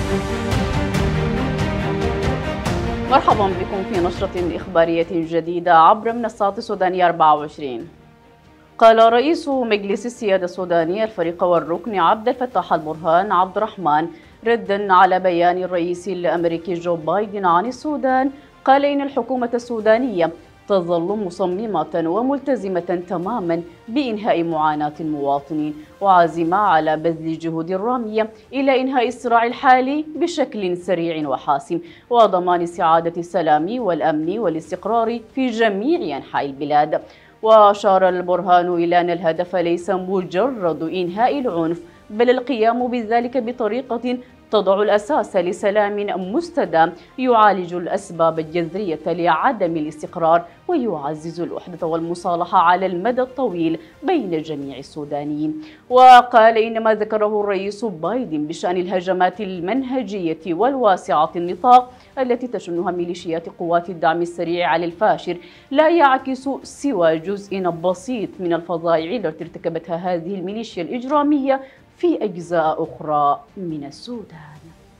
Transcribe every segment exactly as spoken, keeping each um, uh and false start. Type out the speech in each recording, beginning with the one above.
مرحبا بكم في نشرة إخبارية جديدة عبر منصات السودانية أربعة وعشرين. قال رئيس مجلس السيادة السوداني الفريق والركن عبد الفتاح البرهان عبد الرحمن ردا على بيان الرئيس الأمريكي جو بايدن عن السودان، قال إن الحكومة السودانية تظل مصممة وملتزمة تماما بإنهاء معاناة المواطنين، وعازمة على بذل الجهود الرامية إلى إنهاء الصراع الحالي بشكل سريع وحاسم، وضمان سعادة السلام والأمن والاستقرار في جميع أنحاء البلاد. وأشار البرهان إلى أن الهدف ليس مجرد إنهاء العنف، بل القيام بذلك بطريقة تضع الأساس لسلام مستدام يعالج الأسباب الجذرية لعدم الاستقرار ويعزز الوحدة والمصالحة على المدى الطويل بين جميع السودانيين. وقال إن ما ذكره الرئيس بايدن بشأن الهجمات المنهجية والواسعة النطاق التي تشنها ميليشيات قوات الدعم السريع على الفاشر لا يعكس سوى جزء بسيط من الفظائع التي ارتكبتها هذه الميليشيا الإجرامية في أجزاء أخرى من السودان.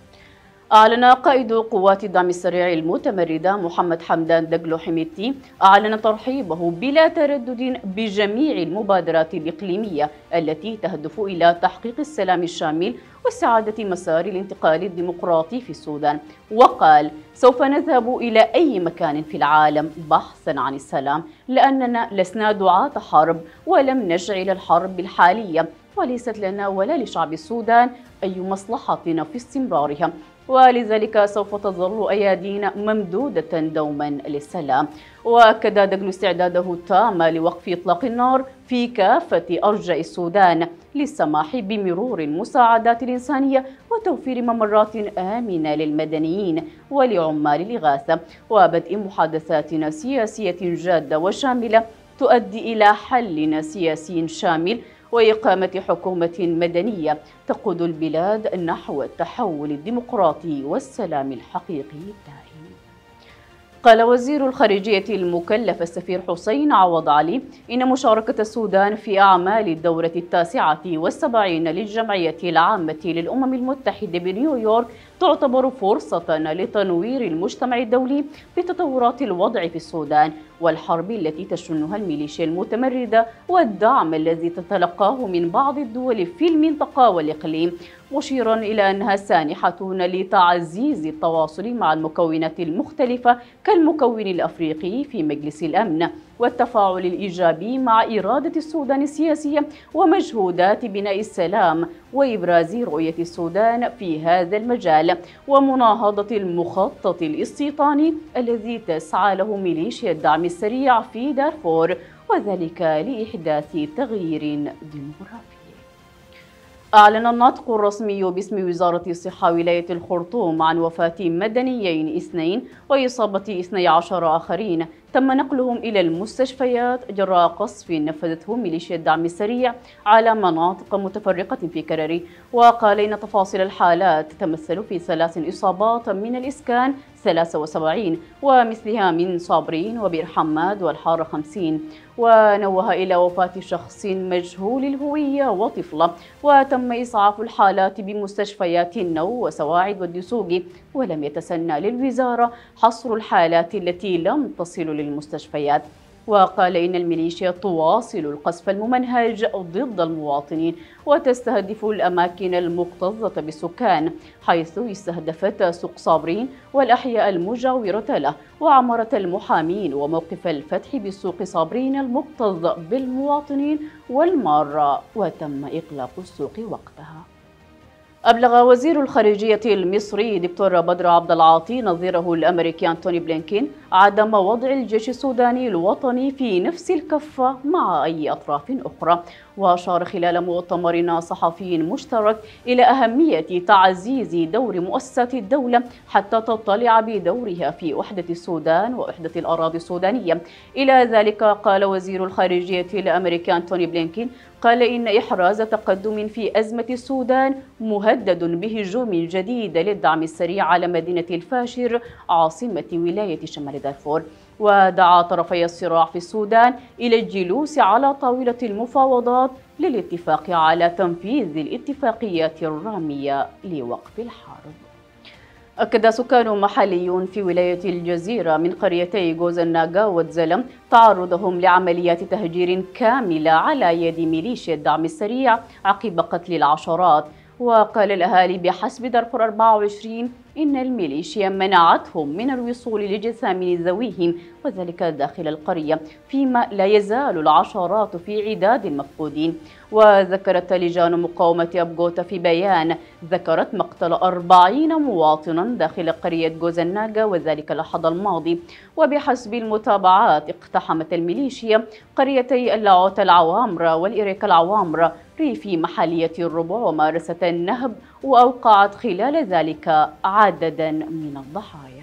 أعلن قائد قوات الدعم السريع المتمردة محمد حمدان دقلو حميدتي أعلن ترحيبه بلا تردد بجميع المبادرات الإقليمية التي تهدف إلى تحقيق السلام الشامل واستعادة مسار الانتقال الديمقراطي في السودان، وقال: سوف نذهب إلى أي مكان في العالم بحثا عن السلام، لأننا لسنا دعاة حرب ولم نجعل الحرب الحالية، وليست لنا ولا لشعب السودان أي مصلحة في استمرارها، ولذلك سوف تظل أيادينا ممدودة دوما للسلام. وأكد دقلو استعداده التام لوقف إطلاق النار في كافة أرجاء السودان للسماح بمرور المساعدات الإنسانية وتوفير ممرات آمنة للمدنيين ولعمال الإغاثة، وبدء محادثات سياسية جادة وشاملة تؤدي إلى حل سياسي شامل وإقامة حكومة مدنية تقود البلاد نحو التحول الديمقراطي والسلام الحقيقي الدائم. قال وزير الخارجية المكلف السفير حسين عوض علي إن مشاركة السودان في أعمال الدورة التاسعة والسبعين للجمعية العامة للأمم المتحدة بنيويورك تعتبر فرصة لتنوير المجتمع الدولي بتطورات الوضع في السودان والحرب التي تشنها الميليشيا المتمردة والدعم الذي تتلقاه من بعض الدول في المنطقة والإقليم، مشيرا إلى أنها سانحة لتعزيز التواصل مع المكونات المختلفة كالمكون الأفريقي في مجلس الأمن والتفاعل الإيجابي مع إرادة السودان السياسية ومجهودات بناء السلام وإبراز رؤية السودان في هذا المجال ومناهضة المخطط الاستيطاني الذي تسعى له ميليشيا الدعم السريع في دارفور، وذلك لإحداث تغيير ديمغرافي. أعلن الناطق الرسمي باسم وزارة الصحة ولاية الخرطوم عن وفاة مدنيين اثنين وإصابة اثني عشر آخرين تم نقلهم إلى المستشفيات جراء قصف نفذته ميليشيا الدعم السريع على مناطق متفرقة في كرري. وقال إن تفاصيل الحالات تتمثل في ثلاث إصابات من الإسكان ثلاثة وسبعين ومثلها من صابرين وبئر حماد والحارة خمسين، ونوه إلى وفاة شخص مجهول الهوية وطفلة، وتم إسعاف الحالات بمستشفيات النو وسواعد والدسوقي، ولم يتسنى للوزارة حصر الحالات التي لم تصل للمستشفيات. وقال إن الميليشيا تواصل القصف الممنهج ضد المواطنين وتستهدف الأماكن المكتظة بالسكان، حيث استهدفت سوق صابرين والأحياء المجاورة له وعمارة المحامين وموقف الفتح بسوق صابرين المكتظ بالمواطنين والمارة، وتم إغلاق السوق وقتها. أبلغ وزير الخارجية المصري دكتور بدر عبد العاطي نظيره الأمريكي أنتوني بلينكين عدم وضع الجيش السوداني الوطني في نفس الكفة مع أي أطراف أخرى، وأشار خلال مؤتمر صحفي مشترك إلى أهمية تعزيز دور مؤسسات الدولة حتى تطلع بدورها في وحدة السودان ووحدة الأراضي السودانية. إلى ذلك قال وزير الخارجية الأمريكي أنتوني بلينكين قال إن إحراز تقدم في أزمة السودان مهدد بهجوم جديد للدعم السريع على مدينة الفاشر عاصمة ولاية شمال دارفور، ودعا طرفي الصراع في السودان إلى الجلوس على طاولة المفاوضات للاتفاق على تنفيذ الاتفاقيات الرامية لوقف الحرب. أكد سكان محليون في ولاية الجزيرة من قريتي جوزناغا وتزلم تعرضهم لعمليات تهجير كاملة على يد ميليشيا الدعم السريع عقب قتل العشرات. وقال الأهالي بحسب دارفور أربعة وعشرين إن الميليشيا منعتهم من الوصول لجثام ذويهم وذلك داخل القرية، فيما لا يزال العشرات في عداد المفقودين. وذكرت لجان مقاومة أبغوتا في بيان ذكرت مقتل أربعين مواطنا داخل قرية جوزناغا وذلك الأحد الماضي. وبحسب المتابعات اقتحمت الميليشيا قريتي اللاعوت العوامرة والإريكا العوامرة ريفي محلية الربع ومارست النهب، وأوقعت خلال ذلك عددا من الضحايا.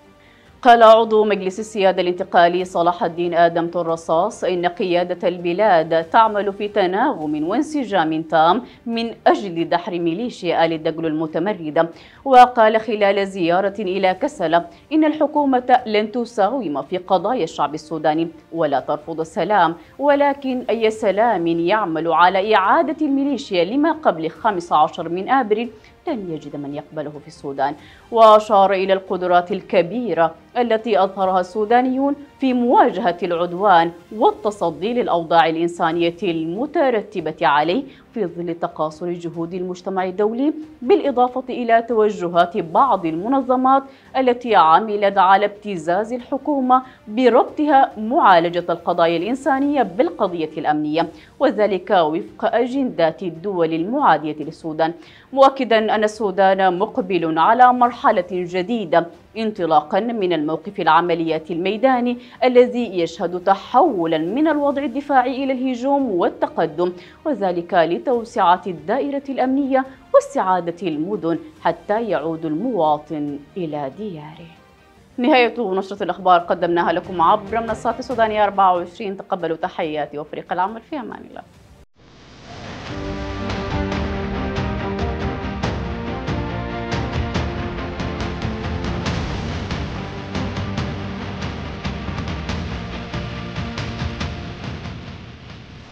قال عضو مجلس السيادة الانتقالي صلاح الدين آدم طرصاص إن قيادة البلاد تعمل في تناغم وانسجام تام من أجل دحر ميليشيا آل الدجل المتمردة. وقال خلال زيارة إلى كسلة إن الحكومة لن تساوم في قضايا الشعب السوداني ولا ترفض السلام، ولكن أي سلام يعمل على إعادة الميليشيا لما قبل الخامس عشر من آبريل لن يجد من يقبله في السودان. وأشار إلى القدرات الكبيرة التي أظهرها السودانيون في مواجهة العدوان والتصدي للأوضاع الإنسانية المترتبة عليه في ظل تقاصر جهود المجتمع الدولي، بالإضافة إلى توجهات بعض المنظمات التي عملت على ابتزاز الحكومة بربطها معالجة القضايا الإنسانية بالقضية الأمنية، وذلك وفق أجندات الدول المعادية للسودان، مؤكدا أن السودان مقبل على مرحلة جديدة انطلاقا من الموقف العملياتي الميداني الذي يشهد تحولا من الوضع الدفاعي إلى الهجوم والتقدم، وذلك لتوسعة الدائرة الأمنية واستعادة المدن حتى يعود المواطن إلى دياره. نهاية نشرة الأخبار قدمناها لكم عبر منصات سودانية أربعة وعشرين. تقبلوا تحياتي وفريق العمل في أمان الله.